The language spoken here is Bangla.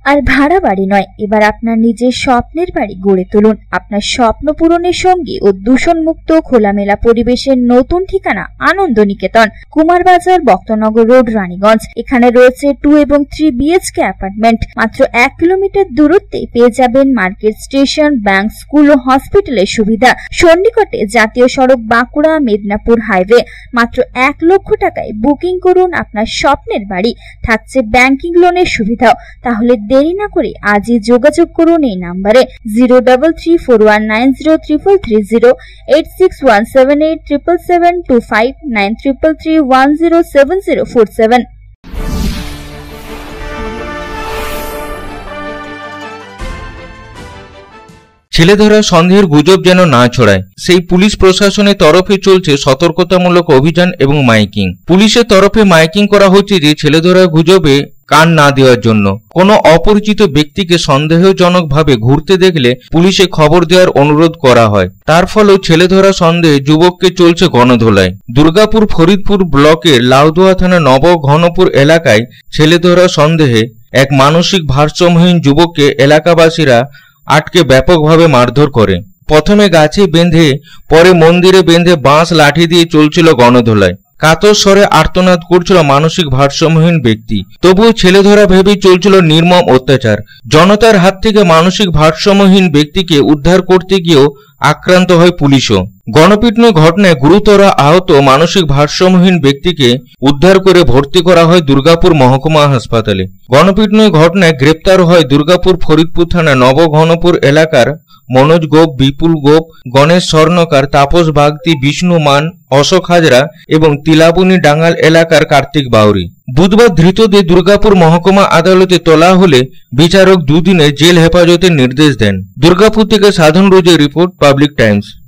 আর ভাড়া বাড়ি নয়, এবার আপনার নিজের স্বপ্নের বাড়ি গড়ে তুলুন। আপনার স্বপ্ন পূরণের সঙ্গে ও দূষণমুক্ত খোলামেলা পরিবেশের নতুন ঠিকানা আনন্দ নিকেতন, কুমারবাজার, বক্তনগর রোড, রানীগঞ্জ। এখানে রয়েছে 2 এবং 3 BHK অ্যাপার্টমেন্ট। মাত্র 1 কিলোমিটার দূরত্বে পেয়ে যাবেন মার্কেট, স্টেশন, ব্যাংক, স্কুল ও হসপিটালের সুবিধা। সন্নিকটে জাতীয় সড়ক, বাঁকুড়া মেদিনীপুর হাইওয়ে। মাত্র 1 লক্ষ টাকায় বুকিং করুন আপনার স্বপ্নের বাড়ি। থাকছে ব্যাংকিং লোনের সুবিধাও। তাহলে দেরি না করে আজই যোগাযোগ করুন এই নাম্বারে 033419033330, 8617877725, 9333107047। ছেলে ধরা সন্দেহের গুজব যেন না ছড়ায়, সেই পুলিশ প্রশাসনের তরফে চলছে সতর্কতামূলক অভিযান এবং মাইকিং। পুলিশের তরফে মাইকিং করা হচ্ছে যে ছেলে ধরার গুজবে কান না দেওয়ার জন্য। কোনো অপরিচিত ব্যক্তিকে সন্দেহজনকভাবে ঘুরতে দেখলে পুলিশে খবর দেওয়ার অনুরোধ করা হয়। তার ফলেও ছেলে ধরা সন্দেহে যুবককে চলছে গণধোলায়। দুর্গাপুর ফরিদপুর ব্লকের লাউদোয়া থানা নবঘনপুর এলাকায় ছেলে ধরা সন্দেহে এক মানসিক ভারসাম্যহীন যুবককে এলাকাবাসীরা আটকে ব্যাপকভাবে মারধর করে। প্রথমে গাছে বেঁধে, পরে মন্দিরে বেঁধে বাঁশ লাঠি দিয়ে চলছিল গণধোলায়। কাতর স্বরে আর্তনাদ করছিল মানসিক ভারসাম্যহীন ব্যক্তি। তবুও ছেলে ধরা ভেবেই চলছিল নির্মম অত্যাচার। জনতার হাত থেকে মানসিক ভারসাম্যহীন ব্যক্তিকে উদ্ধার করতে গিয়েও আক্রান্ত হয় পুলিশও। গণপিটুনির ঘটনায় গুরুতর আহত মানসিক ভারসাম্যহীন ব্যক্তিকে উদ্ধার করে ভর্তি করা হয় দুর্গাপুর মহকুমা হাসপাতালে। গণপিটুনির ঘটনায় গ্রেপ্তার হয় দুর্গাপুর ফরিদপুর থানা নবঘনপুর এলাকার মনোজ গোপ, বিপুল গোপ, গণেশ স্বর্ণকার, তাপস বাগদি, বিষ্ণু মান, অশোক হাজরা এবং তিলাবনী ডাঙ্গাল এলাকার কার্তিক বাউরি। বুধবার ধৃতদের দুর্গাপুর মহকুমা আদালতে তোলা হলে বিচারক 2 দিনের জেল হেফাজতের নির্দেশ দেন। দুর্গাপুর থেকে সাধন রোজের রিপোর্ট, পাবলিক টাইমস।